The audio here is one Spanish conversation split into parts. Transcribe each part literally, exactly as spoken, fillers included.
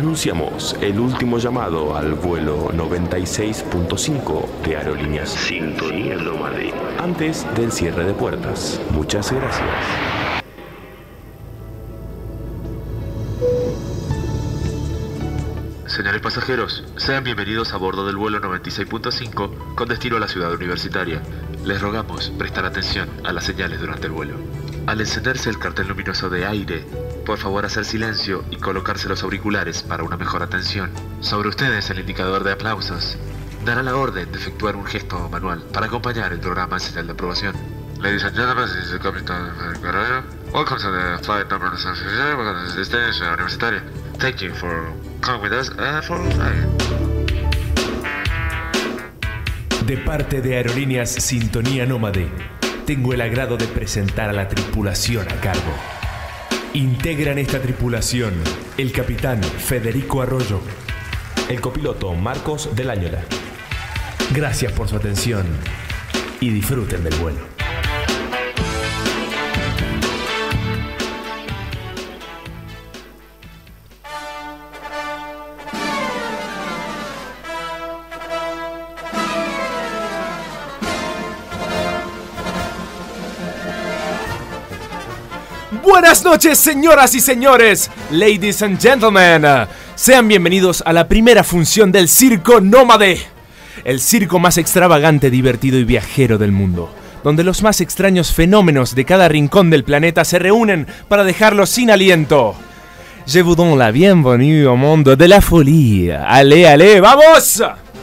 Anunciamos el último llamado al vuelo noventa y seis punto cinco de Aerolíneas Sintonía Nómade antes del cierre de puertas. Muchas gracias. Señores pasajeros, sean bienvenidos a bordo del vuelo noventa y seis punto cinco con destino a la ciudad universitaria. Les rogamos prestar atención a las señales durante el vuelo. Al encenderse el cartel luminoso de aire, por favor hacer silencio y colocarse los auriculares para una mejor atención. Sobre ustedes el indicador de aplausos dará la orden de efectuar un gesto manual para acompañar el programa en señal de aprobación. Ladies and gentlemen, this is the captain Guerrero. Welcome to the flight number welcome to the destination universitaria. Thank you for coming with us and for flying. De parte de Aerolíneas Sintonía Nómade, tengo el agrado de presentar a la tripulación a cargo. Integran esta tripulación el capitán Federico Arroyo, el copiloto Marcos del Áñola. Gracias por su atención y disfruten del vuelo. Buenas noches, señoras y señores, ladies and gentlemen. Sean bienvenidos a la primera función del Circo Nómade, el circo más extravagante, divertido y viajero del mundo, donde los más extraños fenómenos de cada rincón del planeta se reúnen para dejarlos sin aliento. Je vous donne la bienvenue au monde de la folie. Allez, allez, vamos.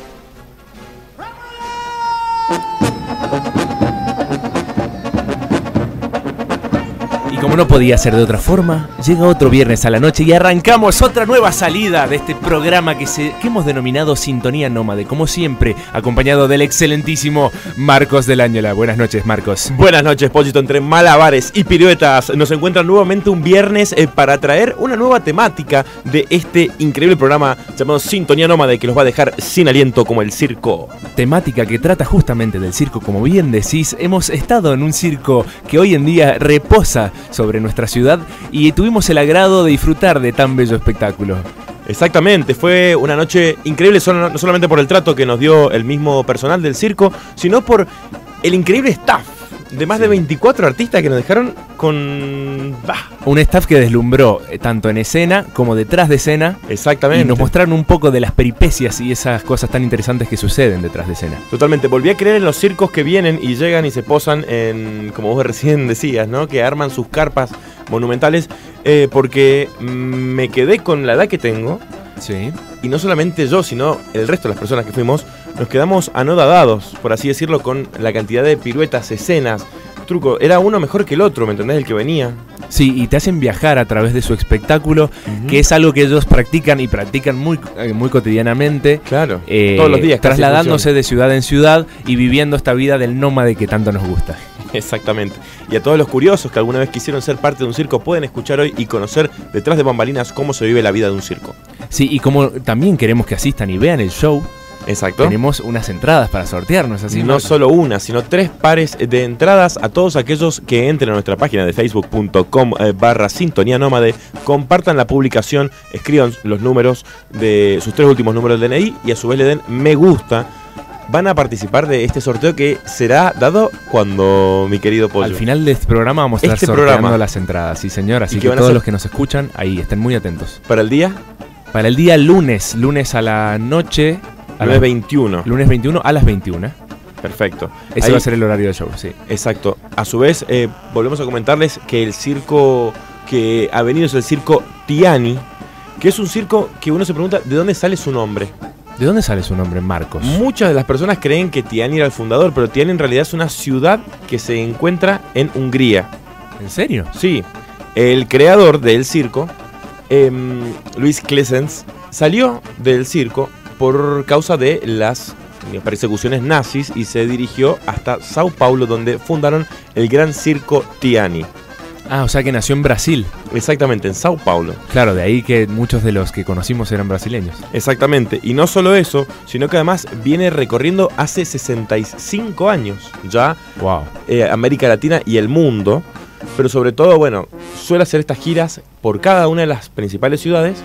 Como no podía ser de otra forma, llega otro viernes a la noche y arrancamos otra nueva salida de este programa que, se, que hemos denominado Sintonía Nómade, como siempre, acompañado del excelentísimo Marcos del Áñola. Buenas noches, Marcos. Buenas noches, Pollito. Entre malabares y piruetas nos encuentran nuevamente un viernes eh, para traer una nueva temática de este increíble programa llamado Sintonía Nómade, que los va a dejar sin aliento como el circo. Temática que trata justamente del circo, como bien decís. Hemos estado en un circo que hoy en día reposa sobre nuestra ciudad y tuvimos el agrado de disfrutar de tan bello espectáculo. Exactamente, fue una noche increíble, no solamente por el trato que nos dio el mismo personal del circo, sino por el increíble staff de más sí. de veinticuatro artistas que nos dejaron con... Bah. Un staff que deslumbró eh, tanto en escena como detrás de escena. Exactamente. Y nos mostraron un poco de las peripecias y esas cosas tan interesantes que suceden detrás de escena. Totalmente. Volví a creer en los circos que vienen y llegan y se posan en, como vos recién decías, ¿no? Que arman sus carpas monumentales, eh, porque me quedé con la edad que tengo. Sí. Y no solamente yo, sino el resto de las personas que fuimos, nos quedamos anodadados, por así decirlo, con la cantidad de piruetas, escenas, truco. Era uno mejor que el otro, ¿me entendés? El que venía. Sí, y te hacen viajar a través de su espectáculo, uh-huh. que es algo que ellos practican y practican muy, muy cotidianamente. Claro, eh, todos los días. Trasladándose de ciudad en ciudad y viviendo esta vida del nómade que tanto nos gusta. Exactamente. Y a todos los curiosos que alguna vez quisieron ser parte de un circo, pueden escuchar hoy y conocer detrás de bambalinas cómo se vive la vida de un circo. Sí, y como también queremos que asistan y vean el show. Exacto. Tenemos unas entradas para sortearnos, así. No solo una, sino tres pares de entradas a todos aquellos que entren a nuestra página de facebook punto com barra Sintonía Nómade, compartan la publicación, escriban los números de sus tres últimos números del D N I y a su vez le den me gusta. Van a participar de este sorteo que será dado cuando, mi querido Pollo. Al final de este programa vamos a estar este sorteando programa. las entradas, sí señor. Así ¿Y que todos hacer? los que nos escuchan, ahí estén muy atentos. ¿Para el día? Para el día lunes, lunes a la noche. A lunes veintiuno. Lunes veintiuno a las veintiuna. Perfecto. Ese ahí va a ser el horario del show, sí. Exacto. A su vez, eh, volvemos a comentarles que el circo que ha venido es el circo Tiani, que es un circo que uno se pregunta ¿de dónde sale su nombre? ¿De dónde sale su nombre, Marcos? Muchas de las personas creen que Tiani era el fundador, pero Tiani en realidad es una ciudad que se encuentra en Hungría. ¿En serio? Sí. El creador del circo, eh, Luis Klesens, salió del circo por causa de las persecuciones nazis y se dirigió hasta Sao Paulo, donde fundaron el gran circo Tiani. Ah, o sea que nació en Brasil. Exactamente, en Sao Paulo. Claro, de ahí que muchos de los que conocimos eran brasileños. Exactamente, y no solo eso, sino que además viene recorriendo hace sesenta y cinco años ya wow. eh, América Latina y el mundo, pero sobre todo, bueno, suele hacer estas giras por cada una de las principales ciudades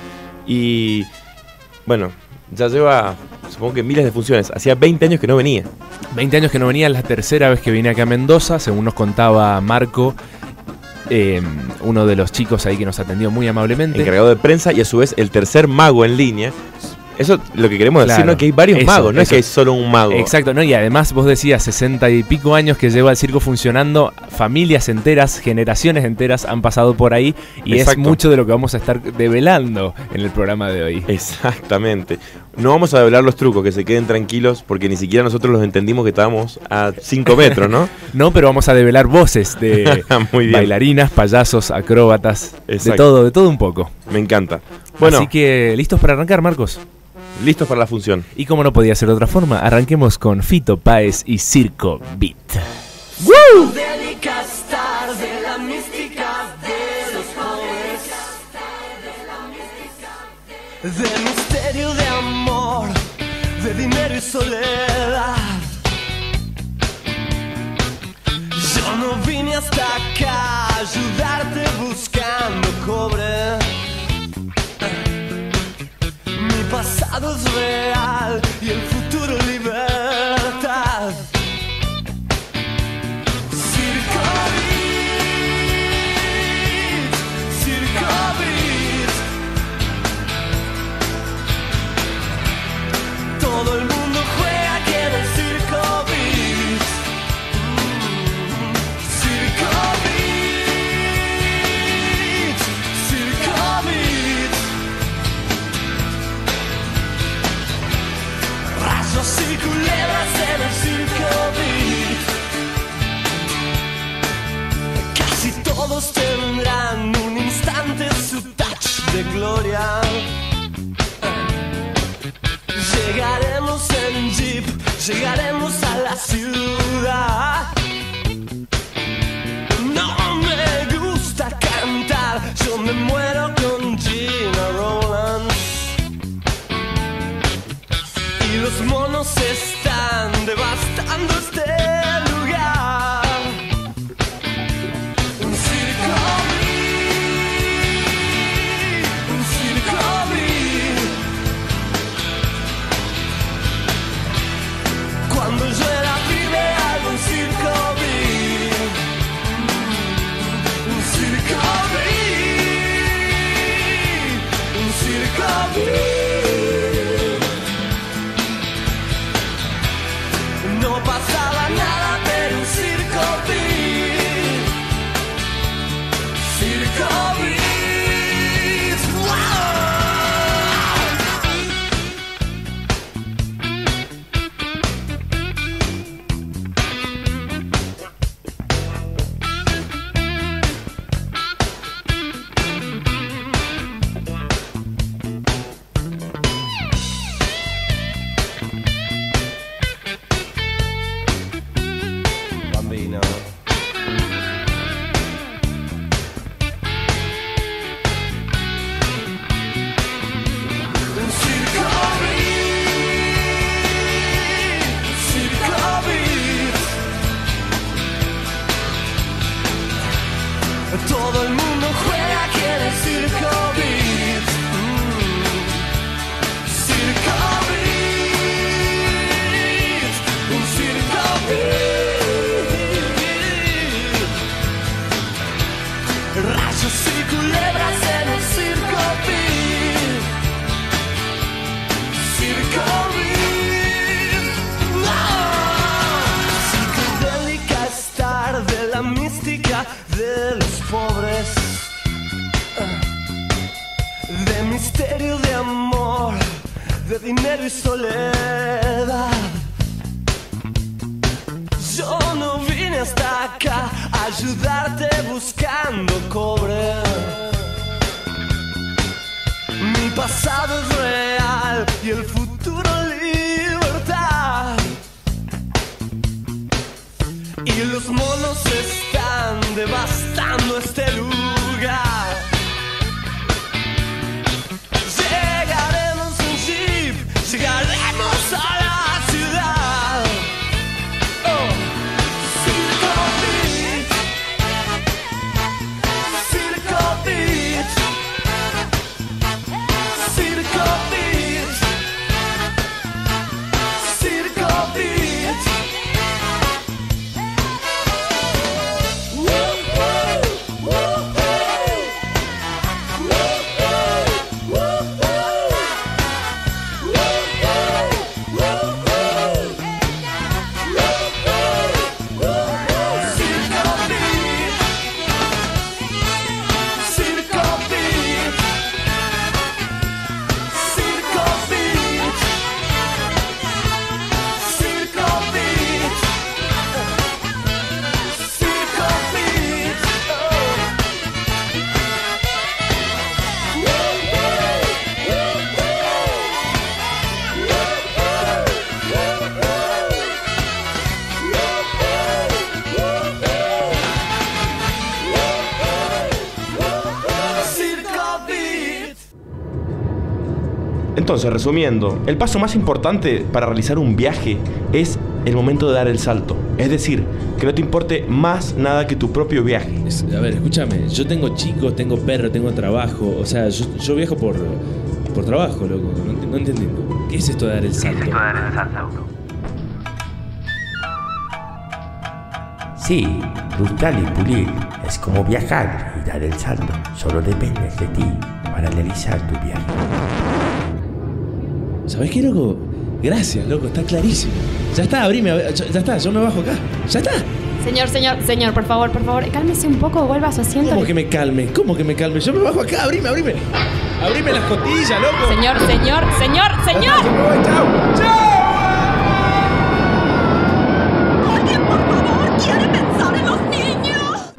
Y bueno, ya lleva, supongo que miles de funciones. Hacía veinte años que no venía. veinte años que no venía, es la tercera vez que vine acá a Mendoza, según nos contaba Marco, eh, uno de los chicos ahí que nos atendió muy amablemente. Encargado de prensa y a su vez el tercer mago en línea. Eso lo que queremos decir, Claro, ¿no? Que hay varios eso, magos, no es eso. que hay solo un mago. Exacto, ¿no? Y además vos decías sesenta y pico años que lleva el circo funcionando, familias enteras, generaciones enteras han pasado por ahí y Exacto. es mucho de lo que vamos a estar develando en el programa de hoy. Exactamente. No vamos a develar los trucos, que se queden tranquilos, porque ni siquiera nosotros los entendimos que estábamos a cinco metros, ¿no? No, pero vamos a develar voces de Muy bien. bailarinas, payasos, acróbatas, de Exacto. todo, de todo un poco. Me encanta. Bueno, Así que, ¿listos para arrancar, Marcos? listos para la función. Y como no podía ser de otra forma, arranquemos con Fito Páez y Circo Beat. Psicodélica estar de la mística de los pobres, de misterio de amor, de dinero y soledad. Yo no vine hasta acá a ayudarte buscando cobre. Mi pasado es real y el futuro libertad. Circo Beat, Circo Beat. Todo el mundo juega aquí en el Circo Beat. Mm, Circo Beat, Circo Beat. Rayos y culebras en el Circo Beat. Casi todos tendrán un instante su touch de gloria. Llegaremos en jeep, llegaremos a la ciudad. No me gusta cantar, yo me muero con Gina Rowlands. Y los monos están devastando este lugar. Un circo beat, un circo beat. Cuando yo era pibe hago un circo beat. Un circo beat, un circo beat. No pasaba nada, pero un circo beat. Circo beat. ¡Wow! Bambino. Un circo beat, circo beat. Todo el mundo juega aquí en el Circo Beat. Mm. Circo Beat, un circo beat. Rayos y culebras en el Circo Beat. Circo Beat. ¡No! Psicodélica estar de la mística de los pobres, de misterio de amor, de dinero y soledad. Yo no vine hasta acá a ayudarte buscando cobre. Mi pasado es real y el futuro libertad. Y los monos están devastando este lugar. Llegaremos en jeep, llegaremos a la ciudad. Oh, Circo Beat, Circo Beat, Entonces, resumiendo, el paso más importante para realizar un viaje es el momento de dar el salto. Es decir, que no te importe más nada que tu propio viaje. Es- a ver, escúchame, yo tengo chicos, tengo perro, tengo trabajo, o sea, yo, yo viajo por, por trabajo, loco, no, ent- no entiendo. ¿Qué es esto de dar el salto? Sí, brutal y pulir es como viajar y dar el salto. Solo depende de ti para realizar tu viaje. ¿Sabés qué, loco? Gracias, loco, está clarísimo. Ya está, abrime, ab- ya, ya está, yo me bajo acá. Ya está. Señor, señor, señor, por favor, por favor, cálmese un poco, vuelva a su asiento. ¿Cómo que me calme? ¿Cómo que me calme? Yo me bajo acá, abrime, abrime. Abrime las costillas, loco. Señor, señor, señor, señor. Yo me voy, chao, chao. Alguien, por favor, quiere pensar en los niños.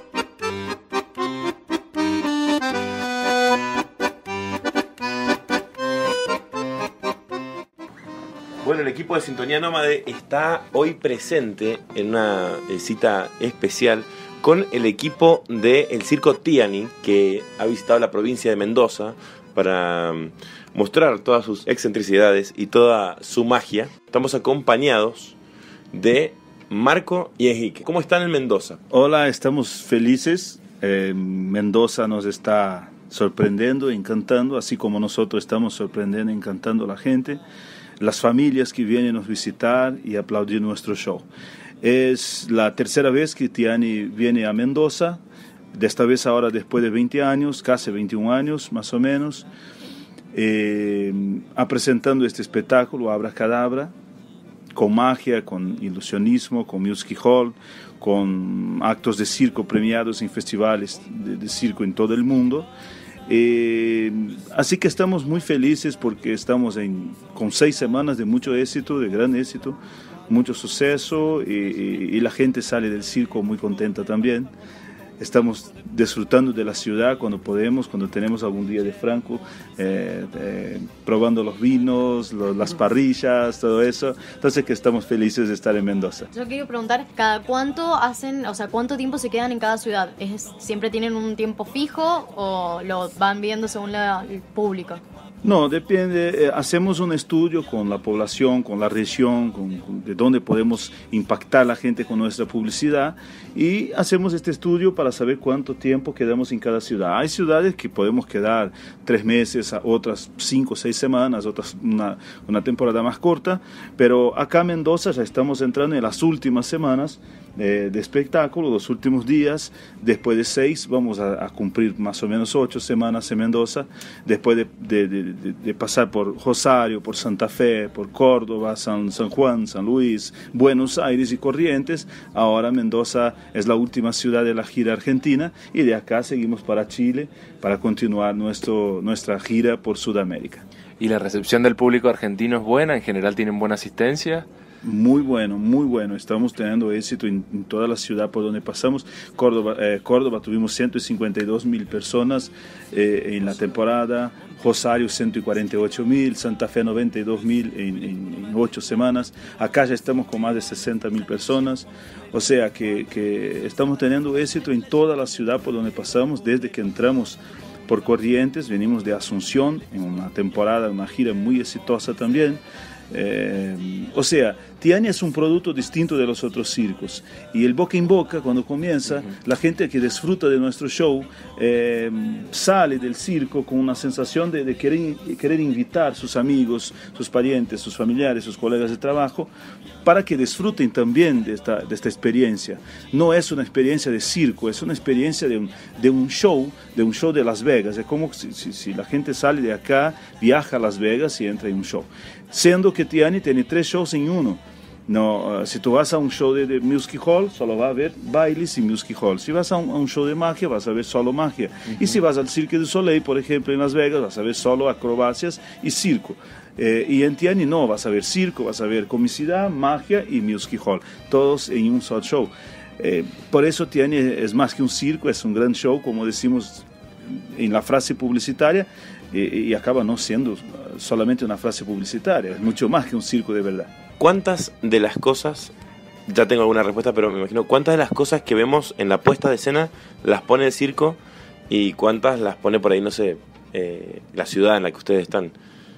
Bueno, el equipo de Sintonía Nómade está hoy presente en una eh, cita especial con el equipo del Circo Tiani, que ha visitado la provincia de Mendoza para mm, mostrar todas sus excentricidades y toda su magia. Estamos acompañados de Marco y Enrique. ¿Cómo están en Mendoza? Hola, estamos felices. Eh, Mendoza nos está sorprendiendo, encantando, así como nosotros estamos sorprendiendo, encantando a la gente, las familias que vienen a nos visitar y aplaudir nuestro show. Es la tercera vez que Tiani viene a Mendoza, de esta vez ahora después de veinte años, casi veintiún años más o menos, eh, a presentando este espectáculo, Abracadabra, con magia, con ilusionismo, con music hall, con actos de circo premiados en festivales de, de circo en todo el mundo. Eh, así que estamos muy felices porque estamos en, con seis semanas de mucho éxito, de gran éxito, mucho suceso y, y, y la gente sale del circo muy contenta también. Estamos disfrutando de la ciudad cuando podemos, cuando tenemos algún día de franco, eh, eh, probando los vinos, los, las parrillas, todo eso. Entonces que estamos felices de estar en Mendoza. Yo quiero preguntar, ¿cada cuánto hacen, o sea, cuánto tiempo se quedan en cada ciudad? ¿Es, ¿Siempre tienen un tiempo fijo o lo van viendo según la, el público? No, depende. Eh, hacemos un estudio con la población, con la región, con, con de dónde podemos impactar a la gente con nuestra publicidad y hacemos este estudio para saber cuánto tiempo quedamos en cada ciudad. Hay ciudades que podemos quedar tres meses, otras cinco o seis semanas, otras una, una temporada más corta, pero acá en Mendoza ya estamos entrando en las últimas semanas de, de espectáculo, los últimos días. Después de seis vamos a, a cumplir más o menos ocho semanas en Mendoza, después de, de, de De, de pasar por Rosario, por Santa Fe, por Córdoba, San, San Juan, San Luis, Buenos Aires y Corrientes. Ahora Mendoza es la última ciudad de la gira argentina y de acá seguimos para Chile para continuar nuestro, nuestra gira por Sudamérica. ¿Y la recepción del público argentino es buena? ¿En general tienen buena asistencia? Muy bueno, muy bueno. Estamos teniendo éxito en, en toda la ciudad por donde pasamos. Córdoba, eh, Córdoba tuvimos ciento cincuenta y dos mil personas eh, en la temporada. Rosario ciento cuarenta y ocho mil, Santa Fe noventa y dos mil en, en, en ocho semanas. Acá ya estamos con más de sesenta mil personas. O sea que, que estamos teniendo éxito en toda la ciudad por donde pasamos desde que entramos por Corrientes. Venimos de Asunción en una temporada, una gira muy exitosa también. Eh, o sea, Tiani es un producto distinto de los otros circos y el boca en boca cuando comienza, uh-huh. la gente que disfruta de nuestro show eh, sale del circo con una sensación de, de querer, querer invitar a sus amigos, sus parientes, sus familiares, sus colegas de trabajo para que disfruten también de esta, de esta experiencia. No es una experiencia de circo, es una experiencia de un, de un show, de un show de Las Vegas. Es como si, si, si la gente sale de acá, viaja a Las Vegas y entra en un show. Siendo que Tiani tiene tres shows en uno. No, uh, si tú vas a un show de, de music hall, solo vas a ver bailes y music hall. Si vas a un, a un show de magia, vas a ver solo magia. Uh-huh. Y si vas al Cirque du Soleil, por ejemplo, en Las Vegas, vas a ver solo acrobacias y circo. Eh, y en Tiani no, vas a ver circo, vas a ver comicidad, magia y music hall. Todos en un solo show. Eh, por eso Tiani es más que un circo, es un gran show, como decimos en la frase publicitaria, y, y acaba no siendo solamente una frase publicitaria, es mucho más que un circo de verdad. ¿Cuántas de las cosas, ya tengo alguna respuesta, pero me imagino, cuántas de las cosas que vemos en la puesta de escena las pone el circo y cuántas las pone por ahí, no sé, eh, la ciudad en la que ustedes están?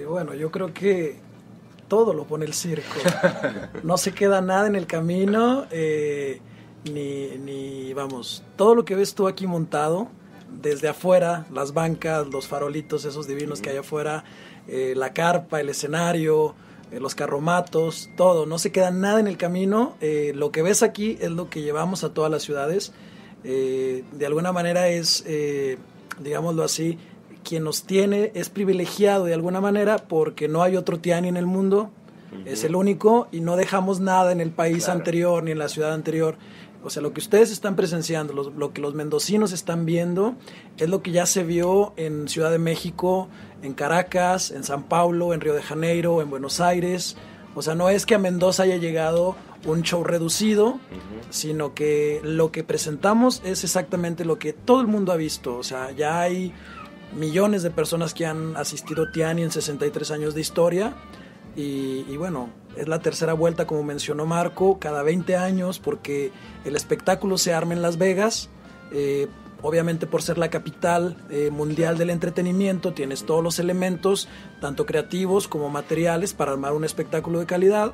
bueno, yo creo que todo lo pone el circo. No se queda nada en el camino, eh, ni, ni, vamos, todo lo que ves tú aquí montado, desde afuera, las bancas, los farolitos esos divinos que hay afuera, eh, la carpa, el escenario, eh, los carromatos, todo, no se queda nada en el camino. Eh, lo que ves aquí es lo que llevamos a todas las ciudades. Eh, de alguna manera es, eh, digámoslo así, quien nos tiene es privilegiado de alguna manera porque no hay otro Tiani en el mundo, uh-huh. Es el único y no dejamos nada en el país claro. anterior ni en la ciudad anterior. O sea, lo que ustedes están presenciando, los, lo que los mendocinos están viendo, es lo que ya se vio en Ciudad de México, en Caracas, en San Paulo, en Río de Janeiro, en Buenos Aires. O sea, no es que a Mendoza haya llegado un show reducido, uh-huh. sino que lo que presentamos es exactamente lo que todo el mundo ha visto. O sea, ya hay millones de personas que han asistido a Tiani en sesenta y tres años de historia. Y, y bueno, es la tercera vuelta, como mencionó Marco, cada veinte años, porque el espectáculo se arma en Las Vegas. Eh, obviamente por ser la capital eh, mundial del entretenimiento, tienes todos los elementos, tanto creativos como materiales, para armar un espectáculo de calidad.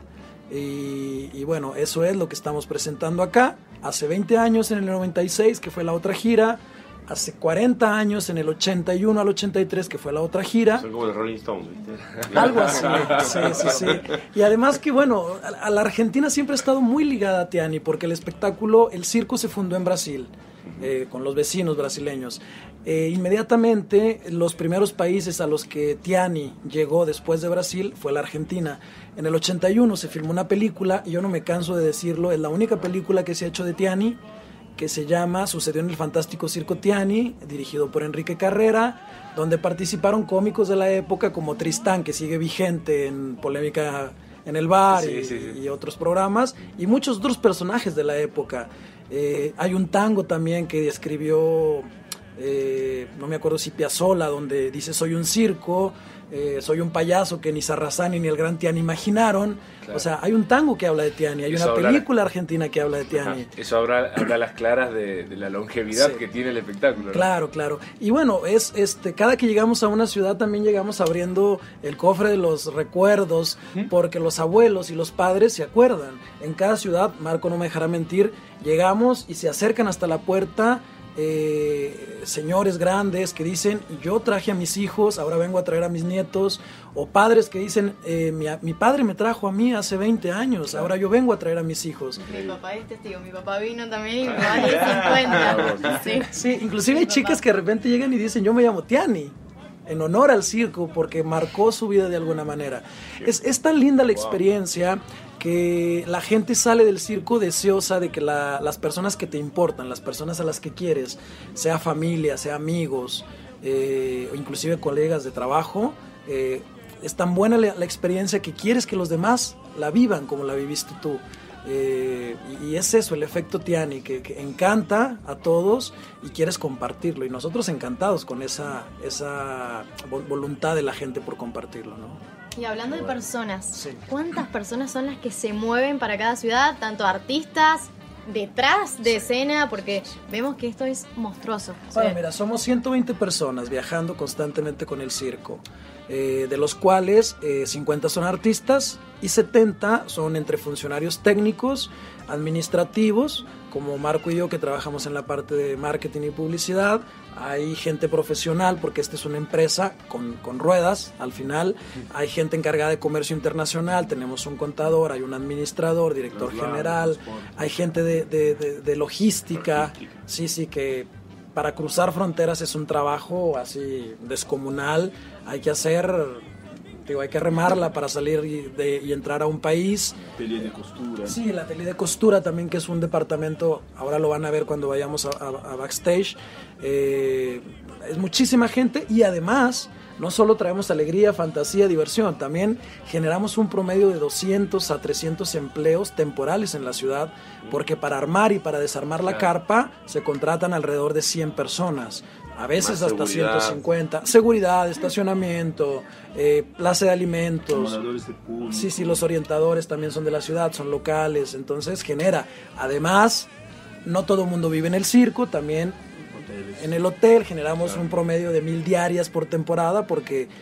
Y, y bueno, eso es lo que estamos presentando acá. Hace veinte años, en el noventa y seis, que fue la otra gira. Hace cuarenta años, en el ochenta y uno al ochenta y tres, que fue la otra gira. Son como los Rolling Stones, ¿viste? Algo así, sí, sí, sí. Y además que, bueno, a, a la Argentina siempre ha estado muy ligada a Tiani, porque el espectáculo, el circo se fundó en Brasil, eh, con los vecinos brasileños. Eh, inmediatamente, los primeros países a los que Tiani llegó después de Brasil fue la Argentina. En el ochenta y uno se filmó una película, y yo no me canso de decirlo, es la única película que se ha hecho de Tiani, que se llama Sucedió en el Fantástico Circo Tiani, dirigido por Enrique Carrera, donde participaron cómicos de la época como Tristán, que sigue vigente en Polémica en el Bar, sí, y, sí, sí. y otros programas, y muchos otros personajes de la época. Eh, hay un tango también que escribió, eh, no me acuerdo si Piazzolla, donde dice soy un circo, eh, soy un payaso que ni Sarrazani ni el gran Tiani imaginaron. Claro. O sea, hay un tango que habla de Tiani, hay eso una habla, película argentina que habla de Tiani. Ajá, eso habla, habla a las claras de, de la longevidad sí. que tiene el espectáculo, ¿no? Claro, claro. Y bueno, es este cada que llegamos a una ciudad también llegamos abriendo el cofre de los recuerdos, ¿Mm? porque los abuelos y los padres se acuerdan. En cada ciudad, Marco no me dejará mentir, llegamos y se acercan hasta la puerta Eh, señores grandes que dicen yo traje a mis hijos, ahora vengo a traer a mis nietos, o padres que dicen eh, mi, mi padre me trajo a mí hace veinte años, claro. ahora yo vengo a traer a mis hijos. Mi papá es testigo, mi papá vino también y mi papá tiene cincuenta. Sí. Sí, inclusive hay chicas que de repente llegan y dicen yo me llamo Tiani, en honor al circo, porque marcó su vida de alguna manera. Es, es tan linda la experiencia que la gente sale del circo deseosa de que la, las personas que te importan, las personas a las que quieres, sea familia, sea amigos, eh, o inclusive colegas de trabajo, eh, es tan buena la, la experiencia que quieres que los demás la vivan como la viviste tú. Eh, y, y es eso, el efecto Tiani, que, que encanta a todos y quieres compartirlo. Y nosotros encantados con esa, esa voluntad de la gente por compartirlo, ¿no? Y hablando de personas, sí. ¿cuántas personas son las que se mueven para cada ciudad? Tanto artistas, detrás de escena, porque vemos que esto es monstruoso. Bueno, sí. mira, somos ciento veinte personas viajando constantemente con el circo, eh, de los cuales eh, cincuenta son artistas y setenta son entre funcionarios técnicos, administrativos, como Marco y yo que trabajamos en la parte de marketing y publicidad. Hay gente profesional porque esta es una empresa con, con ruedas al final. Hay gente encargada de comercio internacional, tenemos un contador, hay un administrador, director general, hay gente de, de, de, de logística, sí, sí, que para cruzar fronteras es un trabajo así descomunal, hay que hacer... Digo, hay que remarla para salir y, de, y entrar a un país. Atelier de costura. Sí, el atelier de costura también, que es un departamento, ahora lo van a ver cuando vayamos a, a, a backstage. Eh, es muchísima gente y además no solo traemos alegría, fantasía, diversión, también generamos un promedio de doscientos a trescientos empleos temporales en la ciudad, porque para armar y para desarmar la carpa se contratan alrededor de cien personas. A veces más hasta seguridad. ciento cincuenta. Seguridad, estacionamiento, eh, plaza de alimentos. De público. Sí, sí, los orientadores también son de la ciudad, son locales. Entonces genera. Además, no todo el mundo vive en el circo, también hoteles. En el hotel generamos claro. un promedio de mil diarias por temporada porque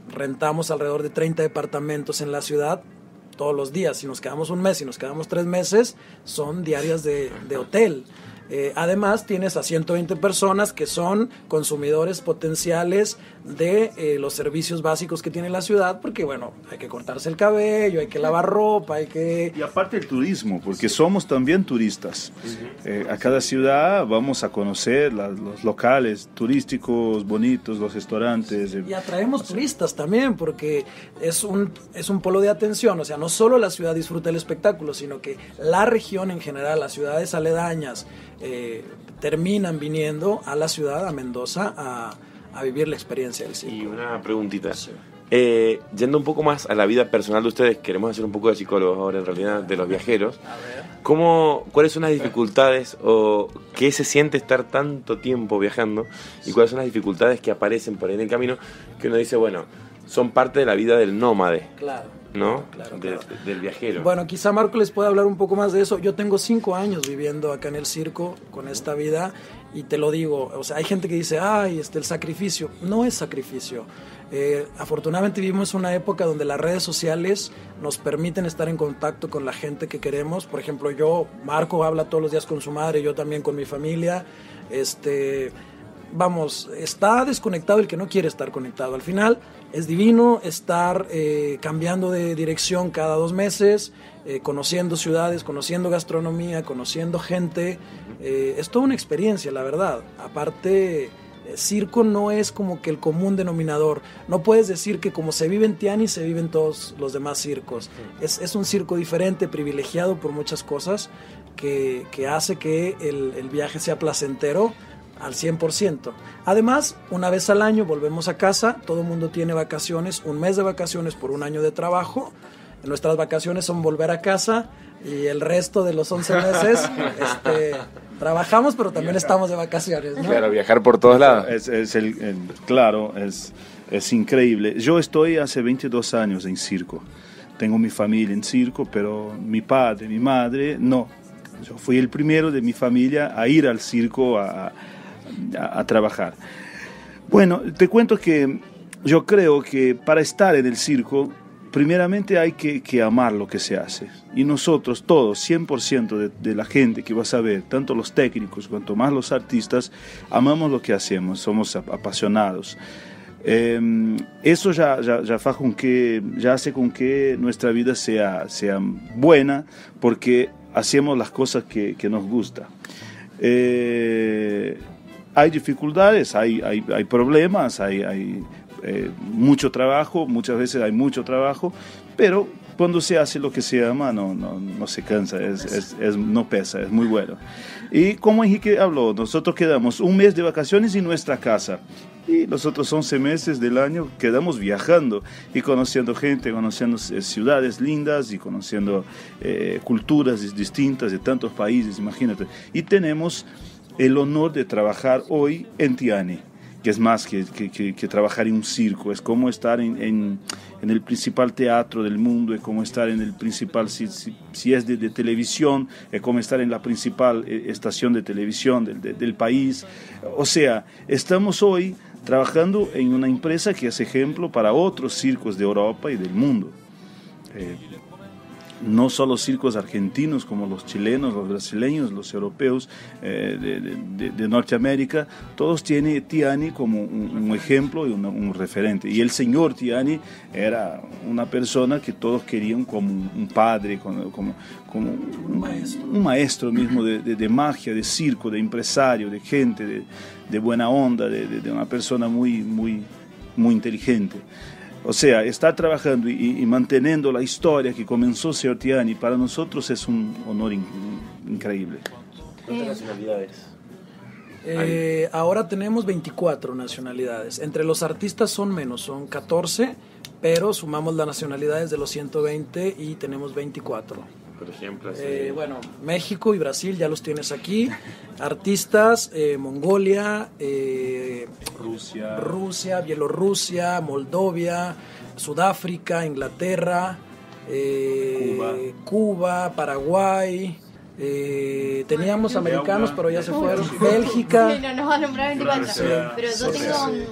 rentamos alrededor de treinta departamentos en la ciudad todos los días. Si nos quedamos un mes, si nos quedamos tres meses, son diarias de, de hotel. Eh, además, tienes a ciento veinte personas que son consumidores potenciales de eh, los servicios básicos que tiene la ciudad, porque, bueno, hay que cortarse el cabello, hay que lavar ropa, hay que... Y aparte el turismo, porque somos también turistas. Eh, a cada ciudad vamos a conocer la, los locales turísticos bonitos, los restaurantes. Y atraemos turistas también, porque es un, es un polo de atención. O sea, no solo la ciudad disfruta el espectáculo, sino que la región en general, las ciudades aledañas, Eh, terminan viniendo a la ciudad, a Mendoza, a, a vivir la experiencia del circo. Y una preguntita. Sí. Eh, yendo un poco más a la vida personal de ustedes, queremos hacer un poco de psicólogos ahora, en realidad, de los viajeros. A ver. ¿Cómo, ¿Cuáles son las dificultades o qué se siente estar tanto tiempo viajando? ¿Y cuáles son las dificultades que aparecen por ahí en el camino que uno dice, bueno, son parte de la vida del nómade? Claro. ¿No? Claro, de, claro. Del viajero. Bueno, quizá Marco les pueda hablar un poco más de eso. Yo tengo cinco años viviendo acá en el circo con esta vida y te lo digo, o sea, hay gente que dice, ay, este, el sacrificio. No es sacrificio. Eh, afortunadamente vivimos una época donde las redes sociales nos permiten estar en contacto con la gente que queremos. Por ejemplo, yo, Marco habla todos los días con su madre, yo también con mi familia. Este... Vamos, está desconectado el que no quiere estar conectado. Al final es divino estar eh, cambiando de dirección cada dos meses, eh, conociendo ciudades, conociendo gastronomía, conociendo gente. Eh, es toda una experiencia, la verdad. Aparte, eh, circo no es como que el común denominador. No puedes decir que como se vive en Tiani, se viven todos los demás circos. Es, es un circo diferente, privilegiado por muchas cosas, que, que hace que el, el viaje sea placentero al cien por ciento. Además, una vez al año volvemos a casa, todo el mundo tiene vacaciones, un mes de vacaciones por un año de trabajo. Nuestras vacaciones son volver a casa y el resto de los once meses este, trabajamos, pero también estamos de vacaciones, ¿no? Claro, viajar por todos lados. Es, es el, el, claro, es, es increíble. Yo estoy hace veintidós años en circo. Tengo mi familia en circo, pero mi padre, mi madre, no. Yo fui el primero de mi familia a ir al circo a... A, a trabajar. Bueno, te cuento que yo creo que para estar en el circo, primeramente hay que, que amar lo que se hace. Y nosotros todos, cien por ciento de, de la gente que vas a ver, tanto los técnicos cuanto más los artistas, amamos lo que hacemos, somos apasionados. Eh, eso ya, ya, ya, fa con que, ya hace con que nuestra vida sea, sea buena, porque hacemos las cosas que, que nos gustan. Eh, Hay dificultades, hay, hay, hay problemas, hay, hay eh, mucho trabajo, muchas veces hay mucho trabajo, pero cuando se hace lo que se ama no, no, no se cansa, es, es, es, no pesa, es muy bueno. Y como Enrique habló, nosotros quedamos un mes de vacaciones en nuestra casa y los otros once meses del año quedamos viajando y conociendo gente, conociendo eh, ciudades lindas y conociendo eh, culturas distintas de tantos países, imagínate. Y tenemos el honor de trabajar hoy en Tiani, que es más que, que, que, que trabajar en un circo, es como estar en, en, en el principal teatro del mundo, es como estar en el principal, si, si, si es de, de televisión, es como estar en la principal eh, estación de televisión del, de, del país. O sea, estamos hoy trabajando en una empresa que es ejemplo para otros circos de Europa y del mundo. Eh, no solo circos argentinos como los chilenos, los brasileños, los europeos eh, de, de, de Norteamérica, todos tienen Tiani como un, un ejemplo y un, un referente. Y el señor Tiani era una persona que todos querían como un padre, como, como, como un, maestro. un maestro mismo de, de, de magia, de circo, de empresario, de gente, de, de buena onda, de, de, de una persona muy, muy, muy inteligente. O sea, estar trabajando y, y manteniendo la historia que comenzó señor Tiani, para nosotros es un honor in, increíble. ¿Cuántas nacionalidades? Eh, ahora tenemos veinticuatro nacionalidades. Entre los artistas son menos, son catorce, pero sumamos las nacionalidades de los ciento veinte y tenemos veinticuatro. Por ejemplo, así... eh, bueno, México y Brasil ya los tienes aquí. Artistas, eh, Mongolia, eh, Rusia. Rusia, Bielorrusia, Moldovia, Sudáfrica, Inglaterra, eh, Cuba. Cuba, Paraguay. Eh, teníamos americanos, pero ya se fueron. Sí. Bélgica. Sí, no nos va a nombrar veinticuatro. Francia. Pero yo tengo,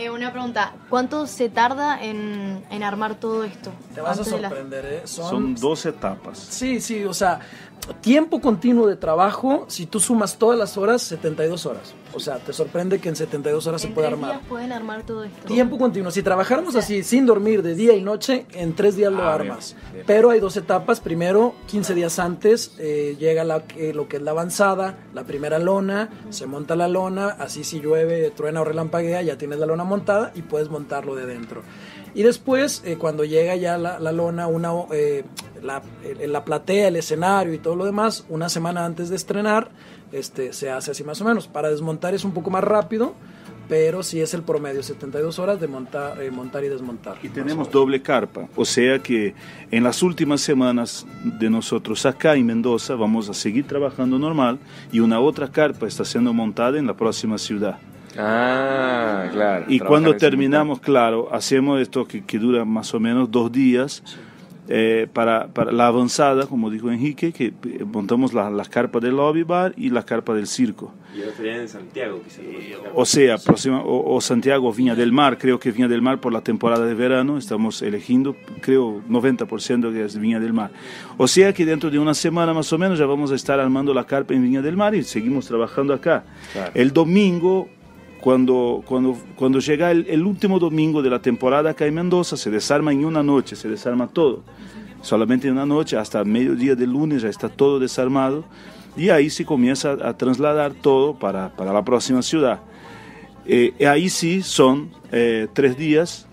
Eh, una pregunta, ¿cuánto se tarda en, en armar todo esto? Te vas a Antes de la- sorprender, ¿eh? Son dos etapas. Sí, sí, o sea, tiempo continuo de trabajo, si tú sumas todas las horas, setenta y dos horas. O sea, te sorprende que en setenta y dos horas se En puede tres armar. días pueden armar todo esto. Tiempo continuo. Si trabajáramos así, sin dormir, de día y noche, en tres días lo Ah, armas. bien, bien. Pero hay dos etapas. Primero, quince días antes, eh, llega la, eh, lo que es la avanzada, la primera lona, se monta la lona, así si llueve, truena o relampaguea, ya tienes la lona montada y puedes montarlo de dentro. Y después, eh, cuando llega ya la, la lona, una, eh, la, eh, la platea, el escenario y todo lo demás, una semana antes de estrenar, este, se hace así más o menos. Para desmontar es un poco más rápido, pero sí es el promedio, setenta y dos horas de montar, eh, montar y desmontar. Y tenemos doble carpa, o sea que en las últimas semanas de nosotros acá en Mendoza vamos a seguir trabajando normal y una otra carpa está siendo montada en la próxima ciudad. Ah, claro. Y trabajan cuando en terminamos, claro, hacemos esto que, que dura más o menos dos días eh, para, para la avanzada, como dijo Enrique, que eh, montamos la, la carpa del lobby bar y la carpa del circo. Y ahora estarían en Santiago, quizás. O sea, próxima, o, o Santiago o Viña del Mar, creo que Viña del Mar por la temporada de verano, estamos eligiendo, creo, noventa por ciento que es Viña del Mar. O sea que dentro de una semana más o menos ya vamos a estar armando la carpa en Viña del Mar y seguimos trabajando acá. Claro. El domingo, cuando, cuando, cuando llega el, el último domingo de la temporada acá en Mendoza, se desarma en una noche, se desarma todo. Solamente en una noche, hasta mediodía del lunes ya está todo desarmado. Y ahí se comienza a trasladar todo para, para la próxima ciudad. Eh, ahí sí son eh, tres días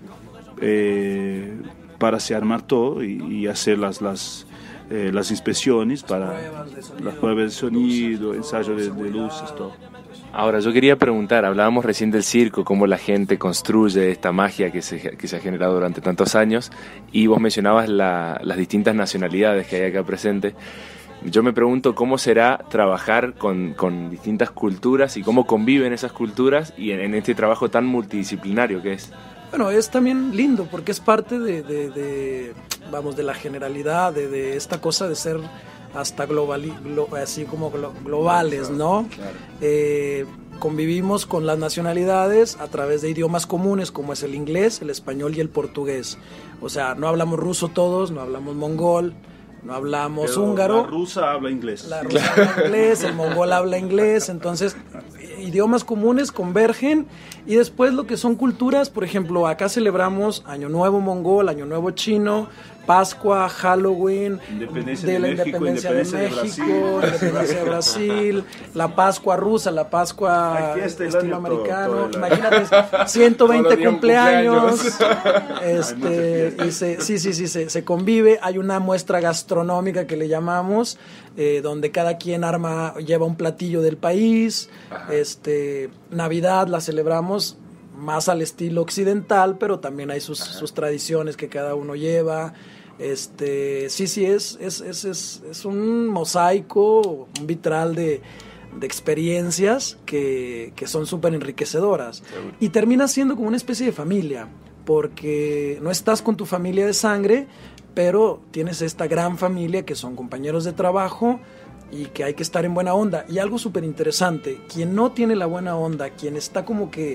eh, para se armar todo y, y hacer las, las, eh, las inspecciones, para las pruebas de sonido, ensayo de, de luces, todo. Ahora, yo quería preguntar, hablábamos recién del circo, cómo la gente construye esta magia que se, que se ha generado durante tantos años, y vos mencionabas la, las distintas nacionalidades que hay acá presentes. Yo me pregunto cómo será trabajar con, con distintas culturas y cómo conviven esas culturas y en, en este trabajo tan multidisciplinario que es. Bueno, es también lindo porque es parte de, de, de vamos, de la generalidad, de, de esta cosa de ser hasta global, glo, así como glo, globales, ¿no? Claro. Eh, convivimos con las nacionalidades a través de idiomas comunes como es el inglés, el español y el portugués. O sea, no hablamos ruso todos, no hablamos mongol, no hablamos Pero húngaro. La rusa habla inglés. La rusa habla inglés, el mongol habla inglés, entonces idiomas comunes convergen y después lo que son culturas, por ejemplo, acá celebramos Año Nuevo mongol, Año Nuevo chino, Pascua, Halloween, Independencia de de la México, independencia de independencia de México, Brasil. independencia de Brasil, la Pascua rusa, la Pascua Aquí está el estilo año todo, americano, todo el año. imagínate ciento veinte Todos los días un cumpleaños, cumpleaños. este, y se, sí, sí, sí, se, se convive, hay una muestra gastronómica que le llamamos, eh, donde cada quien arma, lleva un platillo del país, este, Navidad la celebramos más al estilo occidental, pero también hay sus, sus tradiciones que cada uno lleva. Este, sí, sí, es, es, es, es, es un mosaico, un vitral de, de experiencias que, que son súper enriquecedoras. Y termina siendo como una especie de familia, porque no estás con tu familia de sangre, pero tienes esta gran familia que son compañeros de trabajo y que hay que estar en buena onda. Y algo súper interesante, quien no tiene la buena onda, quien está como que...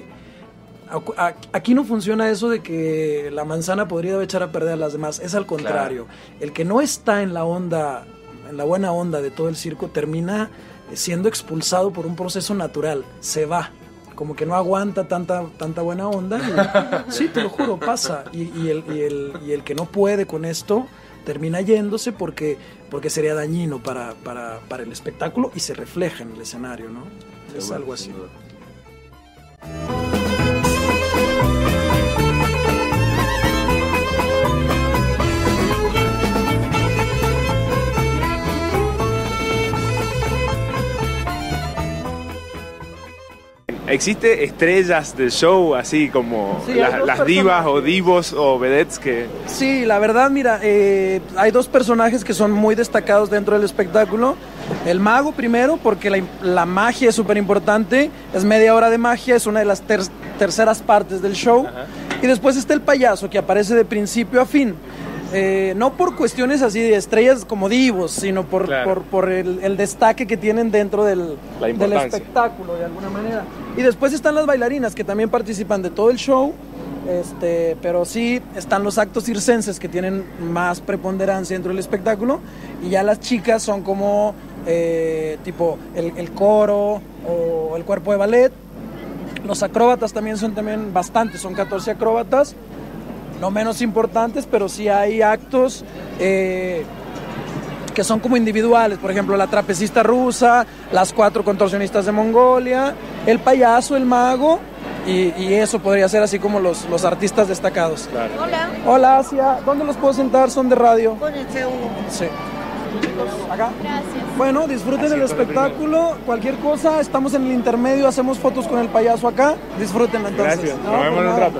Aquí no funciona eso de que la manzana podría echar a perder a las demás, es al contrario. Claro. El que no está en la onda, en la buena onda de todo el circo, termina siendo expulsado por un proceso natural, se va, como que no aguanta tanta, tanta buena onda. Y, sí, te lo juro, pasa. Y, y, el, y, el, y el que no puede con esto termina yéndose porque, porque sería dañino para, para, para el espectáculo y se refleja en el escenario, ¿no? Es algo así. ¿Existe estrellas del show así como sí, la, las divas o divos o vedettes que...? Sí, la verdad, mira, eh, hay dos personajes que son muy destacados dentro del espectáculo. El mago primero, porque la, la magia es súper importante, es media hora de magia, es una de las ter terceras partes del show. Ajá. Y después está el payaso, que aparece de principio a fin. eh, no por cuestiones así de estrellas como divos, sino por, Claro. por, por el, el destaque que tienen dentro del, La del importancia. espectáculo, de alguna manera. Y después están las bailarinas, que también participan de todo el show, este, pero sí están los actos circenses, que tienen más preponderancia dentro del espectáculo, y ya las chicas son como eh, tipo el, el coro o el cuerpo de ballet. Los acróbatas también son también bastantes, son catorce acróbatas, no menos importantes, pero sí hay actos eh, que son como individuales, por ejemplo la trapecista rusa, las cuatro contorsionistas de Mongolia, el payaso, el mago, y, y eso podría ser así como los, los artistas destacados. Hola. Hola, Asia, ¿dónde los puedo sentar? ¿Son de radio? Con el C uno. Sí. ¿Acá? Gracias. Bueno, disfruten del espectáculo, cualquier cosa, estamos en el intermedio, hacemos fotos con el payaso acá, disfrútenlo entonces. Gracias, No, nos vemos pues en un nada. rato.